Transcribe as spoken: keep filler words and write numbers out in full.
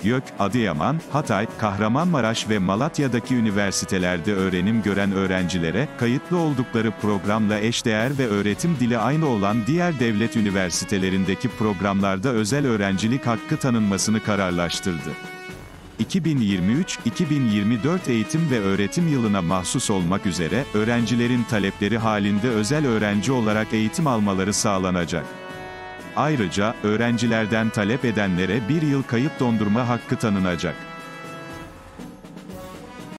Gök, Adıyaman, Hatay, Kahramanmaraş ve Malatya'daki üniversitelerde öğrenim gören öğrencilere, kayıtlı oldukları programla eşdeğer ve öğretim dili aynı olan diğer devlet üniversitelerindeki programlarda özel öğrencilik hakkı tanınmasını kararlaştırdı. iki bin yirmi üç iki bin yirmi dört eğitim ve öğretim yılına mahsus olmak üzere, öğrencilerin talepleri halinde özel öğrenci olarak eğitim almaları sağlanacak. Ayrıca, öğrencilerden talep edenlere bir yıl kayıt dondurma hakkı tanınacak.